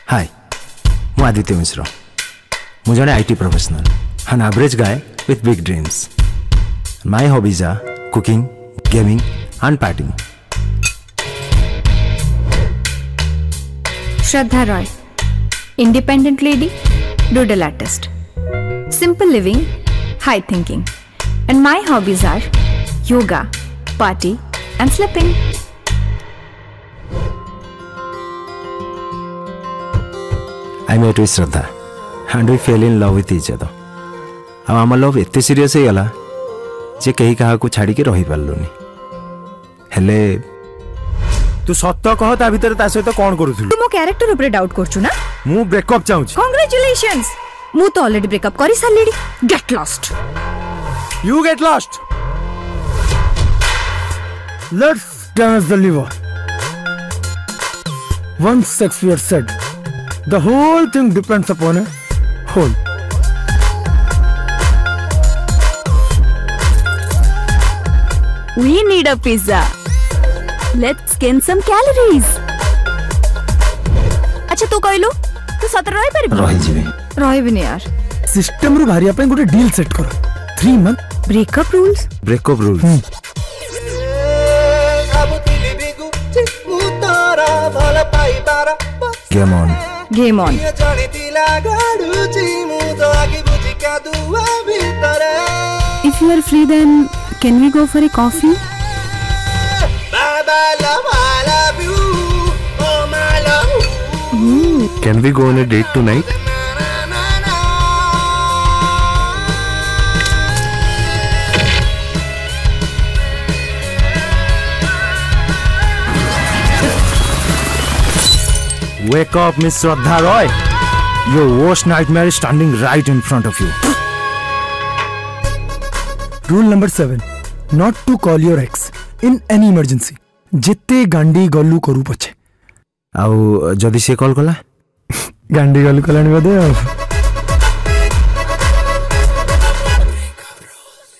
हाय मु आदित्य मिश्र मु जने IT professional an average guy with big dreams. My hobbies are cooking, gaming and partying. Shraddha Roy, independent lady, doodle artist. Simple living, high thinking. And my hobbies are yoga, party and sleeping. I met with Shraddha and we fell in love with each other. आम love एत serious हो गला जे कहीं क्या छाड़ी के रही पार्लुनि हेले तू सत कह ता भीतर ता सहित कौन करूथुलु तू मो कैरेक्टर ऊपर डाउट करछु ना मु ब्रेकअप चाहूची कांग्रेचुलेशंस मु तो ऑलरेडी ब्रेकअप करि सालेडी get lost you get lost let's damage the liver once Shakespeare said the whole thing depends upon a whole. We need a pizza. Let's gain some calories. अच्छा तू कहलु तू सतर रही परबी रही जीवे रही भी नहीं यार सिस्टम रु भारिया पे गोटे डील सेट करो 3 month breakup rules game on If you are free then can we go for a coffee? Can we go on a date tonight? Wake up, Miss Shraddha Roy. Your worst nightmare is standing right in front of you. Rule number 7. Not to call your ex in any emergency. जिते गांडी गल्लू करू पछे आउ जदि से call कला गांडी गल्लू कलानी बदे